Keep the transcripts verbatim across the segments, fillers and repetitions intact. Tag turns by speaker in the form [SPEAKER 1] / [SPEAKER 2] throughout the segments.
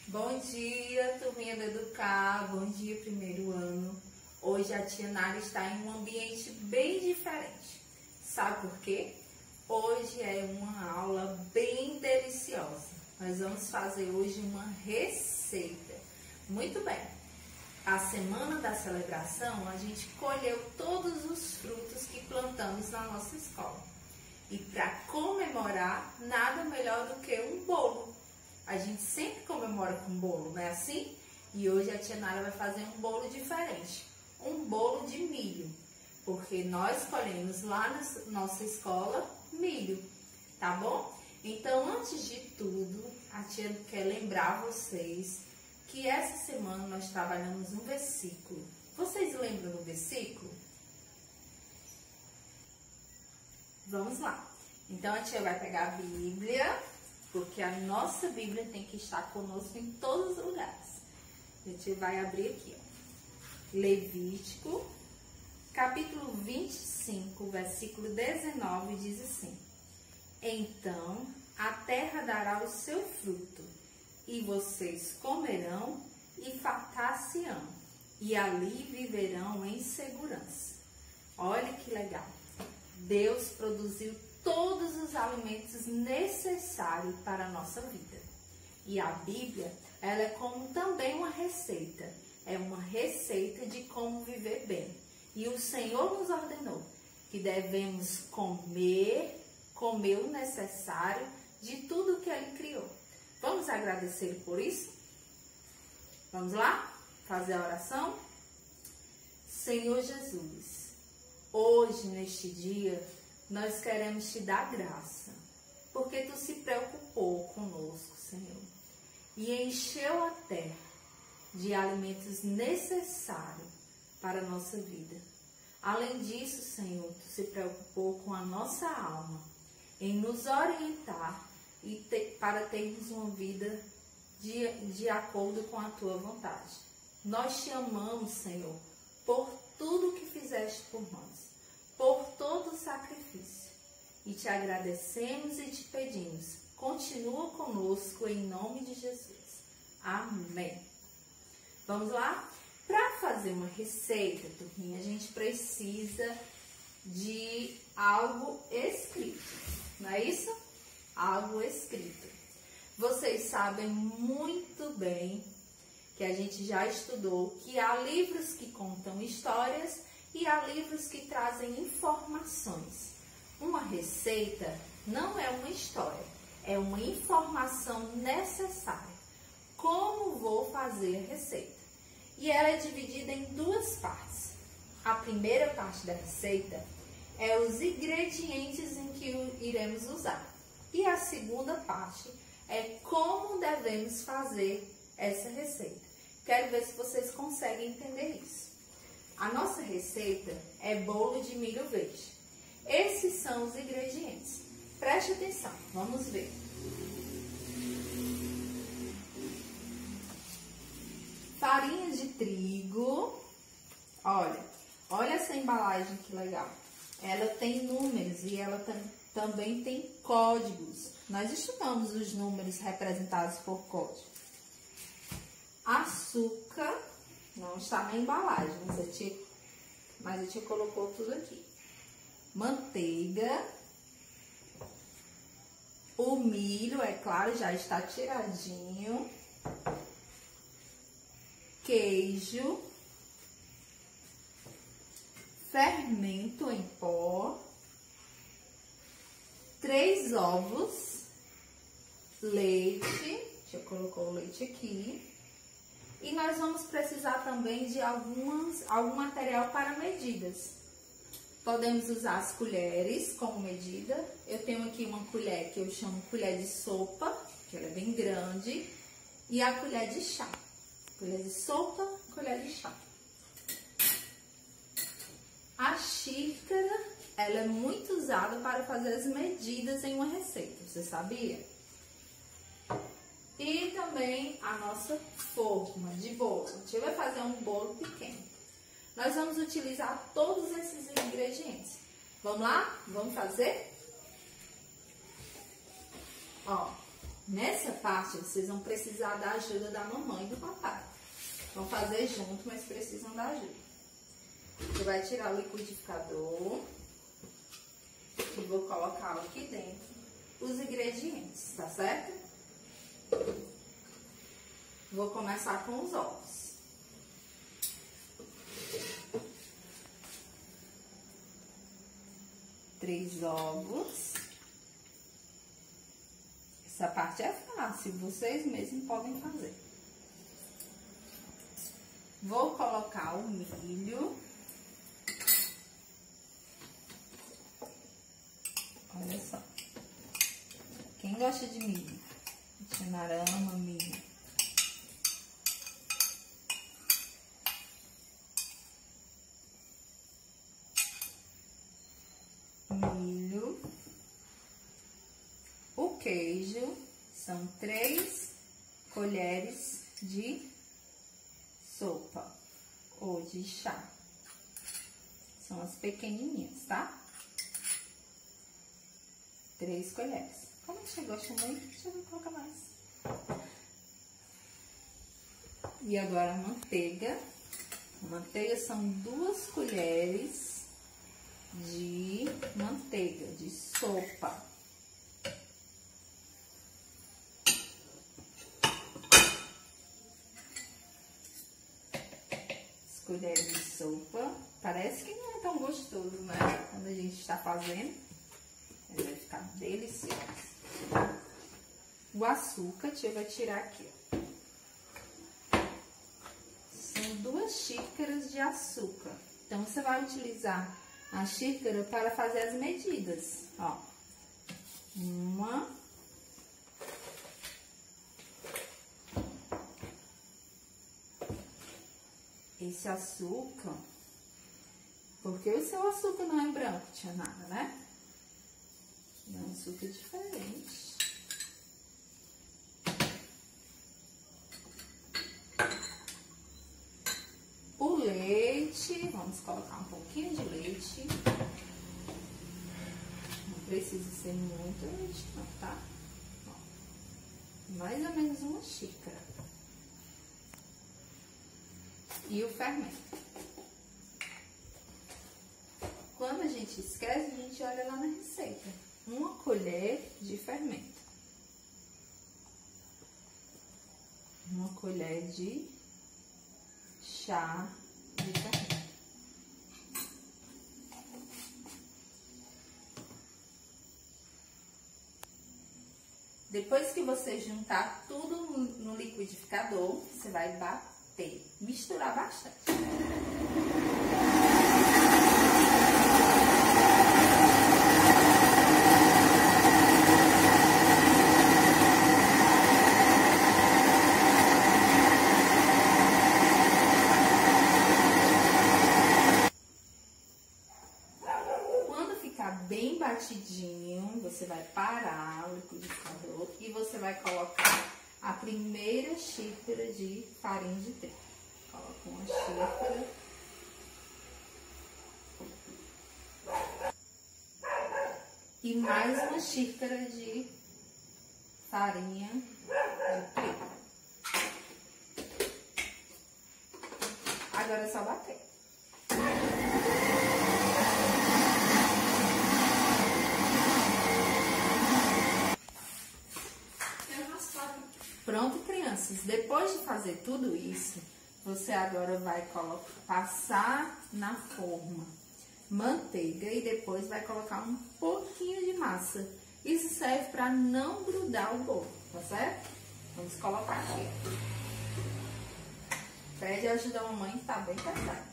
[SPEAKER 1] Bom dia, turminha do Educar, bom dia, primeiro ano. Hoje a tia Nara está em um ambiente bem diferente. Sabe por quê? Hoje é uma aula bem deliciosa. Nós vamos fazer hoje uma receita. Muito bem, a semana da celebração a gente colheu todos os frutos que plantamos na nossa escola. E para comemorar, nada melhor do que um bolo. A gente sempre comemora com bolo, não é assim? E hoje a tia Nara vai fazer um bolo diferente. Um bolo de milho. Porque nós colhemos lá na nossa escola milho, tá bom? Então, antes de tudo, a tia quer lembrar vocês que essa semana nós trabalhamos um versículo. Vocês lembram do versículo? Vamos lá. Então, a tia vai pegar a Bíblia, porque a nossa Bíblia tem que estar conosco em todos os lugares. A gente vai abrir aqui, ó. Levítico, capítulo vinte e cinco, versículo dezenove, diz assim: Então a terra dará o seu fruto, e vocês comerão e fartar-se-ão, e ali viverão em segurança. Olha que legal! Deus produziu todos os alimentos necessários para a nossa vida. E a Bíblia, ela é como também uma receita. É uma receita de como viver bem. E o Senhor nos ordenou que devemos comer, comer o necessário de tudo que Ele criou. Vamos agradecer por isso? Vamos lá? Fazer a oração? Senhor Jesus, hoje, neste dia, nós queremos te dar graça, porque tu se preocupou conosco, Senhor, e encheu a terra de alimentos necessários para a nossa vida. Além disso, Senhor, tu se preocupou com a nossa alma, em nos orientar e te, para termos uma vida de, de acordo com a tua vontade. Nós te amamos, Senhor, por tudo que fizeste por nós, por todo o sacrifício. E te agradecemos e te pedimos, continua conosco em nome de Jesus. Amém. Vamos lá? Para fazer uma receita, turminha, a gente precisa de algo escrito, não é isso? Algo escrito. Vocês sabem muito bem que a gente já estudou que há livros que contam histórias e há livros que trazem informações. Uma receita não é uma história, é uma informação necessária. Como vou fazer a receita? E ela é dividida em duas partes. A primeira parte da receita é os ingredientes em que iremos usar. E a segunda parte é como devemos fazer essa receita. Quero ver se vocês conseguem entender isso. A nossa receita é bolo de milho verde. Esses são os ingredientes. Preste atenção, vamos ver. Farinha de trigo. Olha, olha essa embalagem que legal. Ela tem números e ela tam, também tem códigos. Nós estudamos os números representados por código. Açúcar. Não está na embalagem, mas a tia, mas a tia colocou tudo aqui. Manteiga. O milho, é claro, já está tiradinho. Queijo. Fermento em pó. Três ovos. Leite. Já colocou o leite aqui. E nós vamos precisar também de algumas, algum material para medidas. Podemos usar as colheres como medida. Eu tenho aqui uma colher que eu chamo colher de sopa, que ela é bem grande. E a colher de chá. Colher de sopa, colher de chá. A xícara, ela é muito usada para fazer as medidas em uma receita. Você sabia? E também a nossa forma de bolo. A gente vai fazer um bolo pequeno. Nós vamos utilizar todos esses ingredientes. Vamos lá? Vamos fazer? Ó, Nessa parte, vocês vão precisar da ajuda da mamãe e do papai. Vão fazer junto, mas precisam da ajuda. Você vai tirar o liquidificador e vou colocar aqui dentro os ingredientes, tá certo? Vou começar com os ovos. Três ovos. Essa parte é fácil, vocês mesmos podem fazer. Vou colocar o milho. Olha só. Quem gosta de milho? Chinarama, milho. Milho. O queijo são três colheres de sopa ou de chá. São as pequenininhas, tá? Três colheres. Como você gosta muito, deixa eu colocar mais. E agora a manteiga. A manteiga são duas colheres de manteiga, de sopa. As colheres de sopa. Parece que não é tão gostoso, né? Quando a gente está fazendo. Ele vai ficar delicioso. O açúcar, a tia vai tirar aqui, ó. São duas xícaras de açúcar. Então, você vai utilizar a xícara para fazer as medidas, ó. Uma. Esse açúcar, porque o seu açúcar não é branco, tia Nara, né? É um açúcar diferente. O leite, vamos colocar um pouquinho de leite. Não precisa ser muito leite não, tá? Ó, mais ou menos uma xícara. E o fermento. Quando a gente esquece, a gente olha lá na receita. Uma colher de fermento. Uma colher de chá de fermento. Depois que você juntar tudo no liquidificador, você vai bater, misturar bastante. Bem batidinho, você vai parar o liquidificador e você vai colocar a primeira xícara de farinha de trigo. Coloca uma xícara. E mais uma xícara de farinha de trigo. Agora é só bater. Pronto, crianças. Depois de fazer tudo isso, você agora vai colocar, passar na forma manteiga e depois vai colocar um pouquinho de massa. Isso serve para não grudar o bolo, tá certo? Vamos colocar aqui. Pede ajuda da mamãe que tá bem pesado.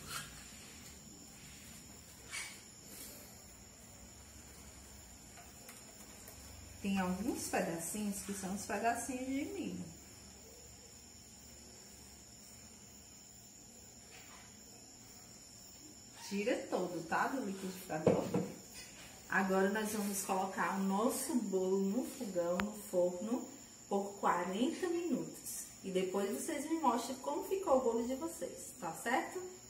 [SPEAKER 1] Tem alguns pedacinhos que são os pedacinhos de milho. Tira todo, tá? Do liquidificador. Agora nós vamos colocar o nosso bolo no fogão, no forno, por quarenta minutos. E depois vocês me mostram como ficou o bolo de vocês, tá certo?